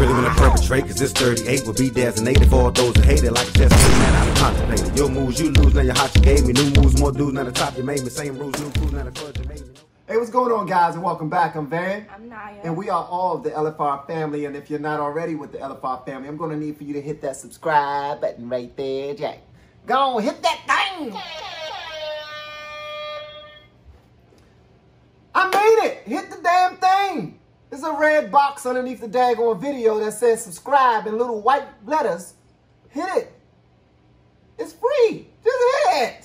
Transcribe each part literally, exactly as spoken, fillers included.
really wanna perpetrate, cause this thirty-eight will be designated for all those who hate it like it's just something that I contemplated. Your moves, you lose, now your hot you gave me. New moves, more dudes, now the top you made me. Same rules, new crews, now the fudge you made me. Hey, what's going on, guys, and welcome back. I'm Van. I'm Naya. And we are all of the L F R family, and if you're not already with the L F R family, I'm gonna need for you to hit that subscribe button right there, Jack. Go on, hit that thing! I made it! Hit the damn thing! There's a red box underneath the daggone video that says subscribe in little white letters. Hit it. It's free. Just hit it.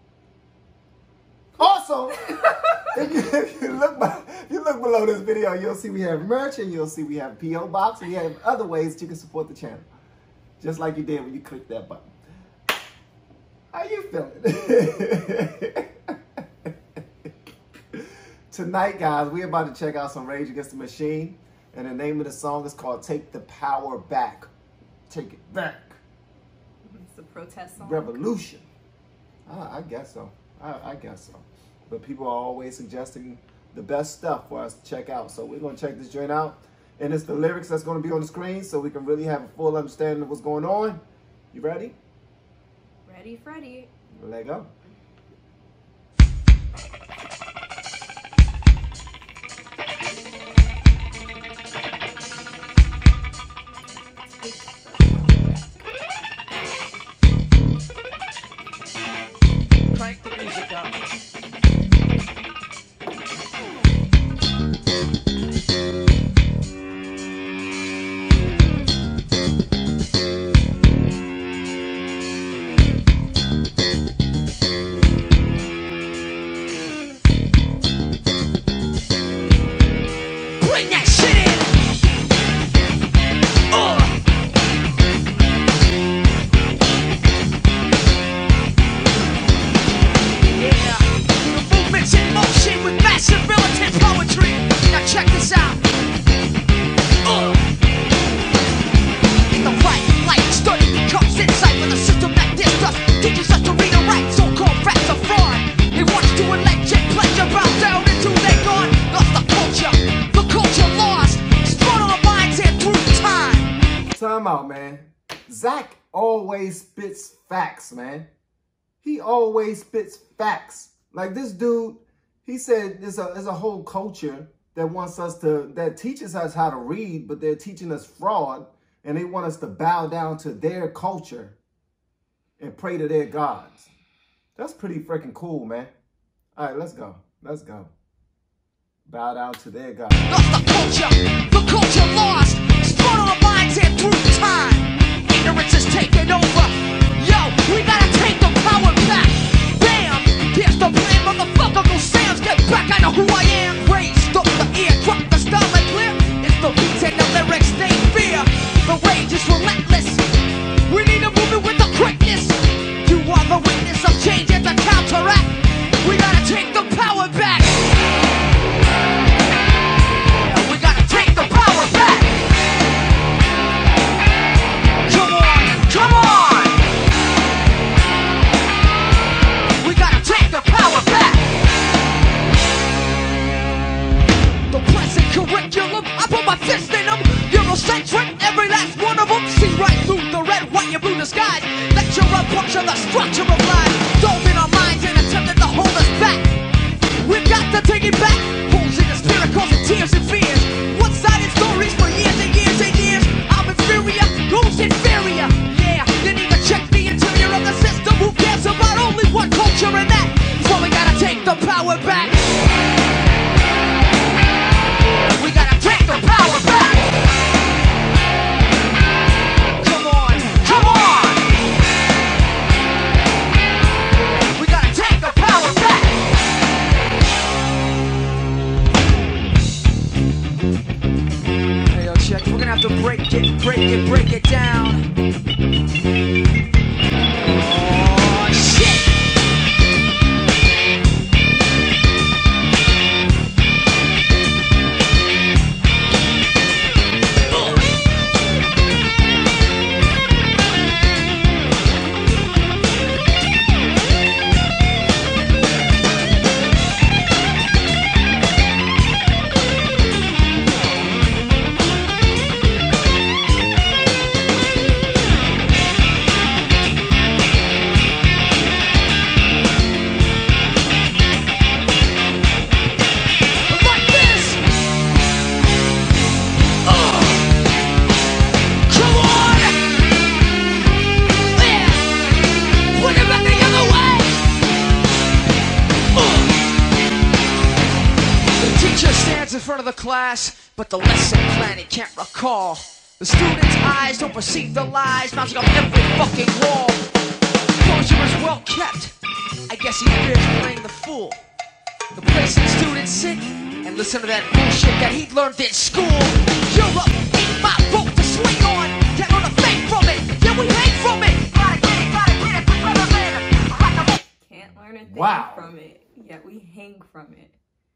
Also, if, you, if, you look by, if you look below this video, you'll see we have merch and you'll see we have P O Box. We have other ways that you can support the channel. Just like you did when you clicked that button. How you feeling? Tonight, guys, we're about to check out some Rage Against the Machine. And the name of the song is called Take the Power Back. Take it back. It's a protest song. Revolution. I, I guess so. I, I guess so. But people are always suggesting the best stuff for us to check out. So we're going to check this joint out. And it's the lyrics that's going to be on the screen so we can really have a full understanding of what's going on. You ready? Ready, Freddy. Let go. Crank the music up. Bring that shit in. Uh. Yeah, the movement's in motion with massive militant poetry. Now check this out. Uh. The right light study becomes insight when the system that dissed us teaches us to read and write. So-called facts are fraud. He wants to electric pleasure, bow down until they're gone. Lost the culture, the culture lost. Spun our minds here through time. Time out, man. Zach always spits facts, man. He always spits facts. Like this dude, he said there's a, there's a whole culture that wants us to, that teaches us how to read, but they're teaching us fraud, and they want us to bow down to their culture and pray to their gods. That's pretty freaking cool, man. All right, let's go. Let's go. Bow down to their gods. Lost the culture, the culture lost. Spun our minds here through time. Ignorance is taking over. Yo, we gotta take the power back. Bam, here's the plan, motherfucker. Go Sam's, get back. I know who I am. Raised up the ear, drop the style and clear. It's the beats and the lyrics they fear. The rage is relentless. We need a movement with the quickness. You are the witness of change and the counteract. We gotta take the power back. We gotta take the power back. Come on, come on. We gotta take the power back. The present curriculum, I put my fist in them. Eurocentric, every last one of them. See right through the red, white, and blue disguise. Lecture up, puncture the structure of life. Dove in our minds and attempted to hold us back. We've got to take it back. Holes in the spirit causing tears and fears. One-sided stories for years and years and years. I'm inferior, who's inferior? Yeah, didn't even check the interior of the system. Who cares about only one culture and that? So we gotta take the power back. We gotta take the power back. Come on, come on. We gotta take the power back. Hey, yo, check. We're gonna have to break it, break it, break it down. Oh, shit. class, but the lesson plan he can't recall. The students' eyes don't perceive the lies mounting up every fucking wall. Closure is well kept. I guess he fears playing the fool. The place that students sit and listen to that bullshit that he learned in school. Europe ain't my boat to swing on. Can't learn a thing from it. Yeah, we hang from it. Gotta get it, gotta get it. Can't learn a thing Wow. from it, yet we hang from it.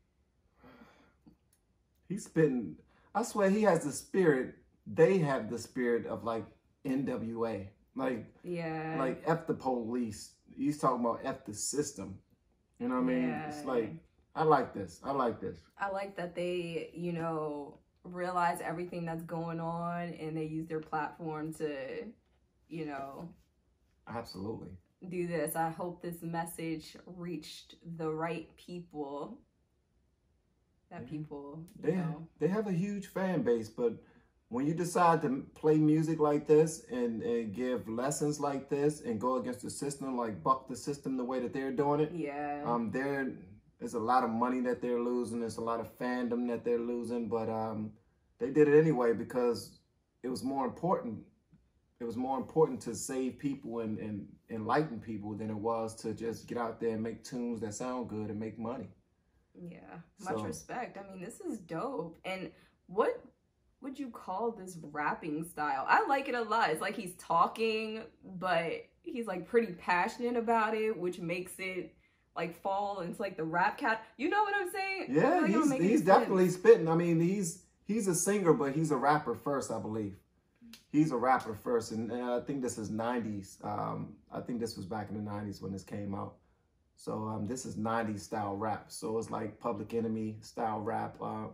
He's spitting. I swear he has the spirit. They have the spirit of like N W A. Like, Yeah. like F the police. He's talking about F the system. You know what I mean? Yeah. It's like, I like this. I like this. I like that they, you know, realize everything that's going on and they use their platform to, you know, Absolutely. do this. I hope this message reached the right people. That Yeah. people, you They, know. they have a huge fan base, but when you decide to play music like this and, and give lessons like this and go against the system, like buck the system the way that they're doing it, Yeah. um, there there's a lot of money that they're losing. There's a lot of fandom that they're losing, but um, they did it anyway because it was more important. It was more important to save people and, and enlighten people than it was to just get out there and make tunes that sound good and make money. Yeah, much So- respect. I mean, this is dope. And what would you call this rapping style? I like it a lot. It's like he's talking, but he's like pretty passionate about it, which makes it like fall into like the rap cat. You know what I'm saying? I feel Yeah, like I'm he's making he's sense. definitely spitting. I mean, he's he's a singer, but he's a rapper first, I believe. He's a rapper first, and, and I think this is nineties. Um, I think this was back in the nineties when this came out. So um, this is nineties style rap. So it's like Public Enemy style rap. Um,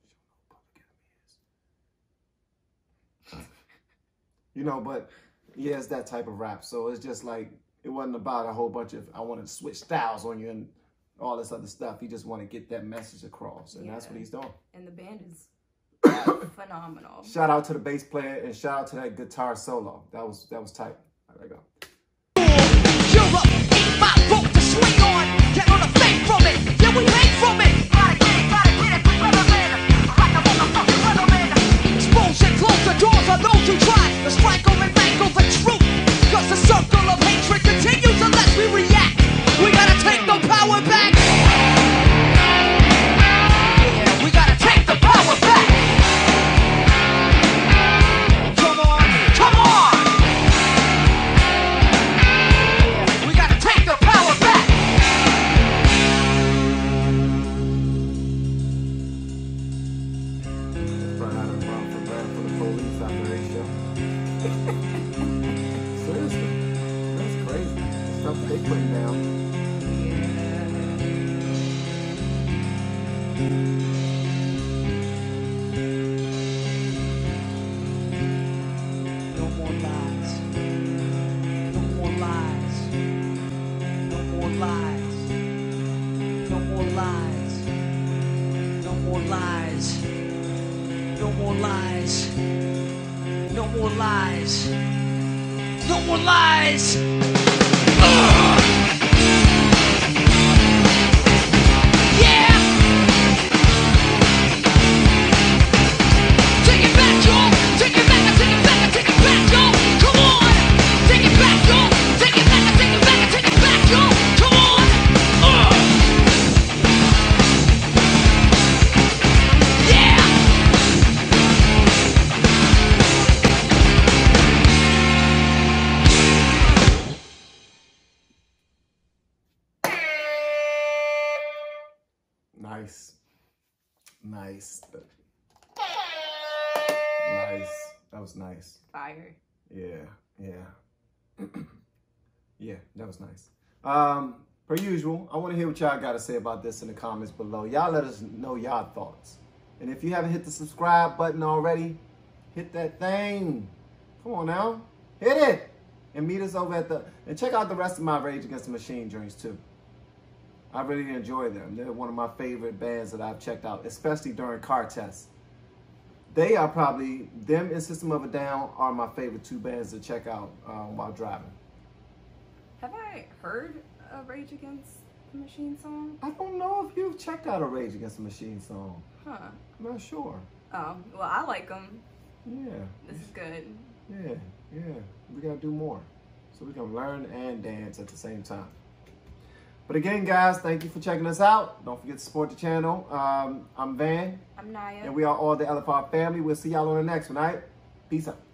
you know, but yeah, it's that type of rap. So it's just like, it wasn't about a whole bunch of, I want to switch styles on you and all this other stuff. He just want to get that message across, and that's Yeah. what he's doing. And the band is phenomenal. Shout out to the bass player and shout out to that guitar solo. That was that was tight. There we go. Europe ain't my boat to swing on. Can't learn a thing from it. Yeah, we hang from it. Gotta get it, gotta get it. Weatherman, like a motherfucking weatherman. Expose and close the doors on those who try to strangle and mangle the truth. Cause the circle of hatred continues unless we react. We gotta take the power back. Yeah, we gotta take the power back. Come on, come on. We gotta take the power back. Run out and run for run for the police after they show. Seriously, that's crazy. The stuff they putting down. No more lies. No more lies. No more lies. No more lies. No more lies. No more lies. No more lies. No more lies. Ugh! Yeah! Take it back, y'all. Take it back, I take it back, I take it back, y'all. Come on. Take it back, y'all. Take it back, I take it back, I take it back, y'all. Come on. Ugh. Yeah. Nice, nice, nice. That was nice. Fire. Yeah, yeah. Yeah, that was nice. Um, per usual, I want to hear what y'all got to say about this in the comments below. Y'all let us know y'all thoughts. And if you haven't hit the subscribe button already, hit that thing. Come on now. Hit it. And meet us over at the, and check out the rest of my Rage Against the Machine joints too. I really enjoy them. They're one of my favorite bands that I've checked out, especially during car tests. They are probably, them and System of a Down are my favorite two bands to check out um, while driving. Have I heard of Rage Against the Machine song? I don't know if you've checked out a Rage Against the Machine song. Huh. I'm not sure. Oh, well, I like them. Yeah. This is good. Yeah, yeah. We gotta do more. So we can learn and dance at the same time. But again, guys, thank you for checking us out. Don't forget to support the channel. Um, I'm Van. I'm Naya. And we are all the L F R family. We'll see y'all on the next one, all right? Peace out.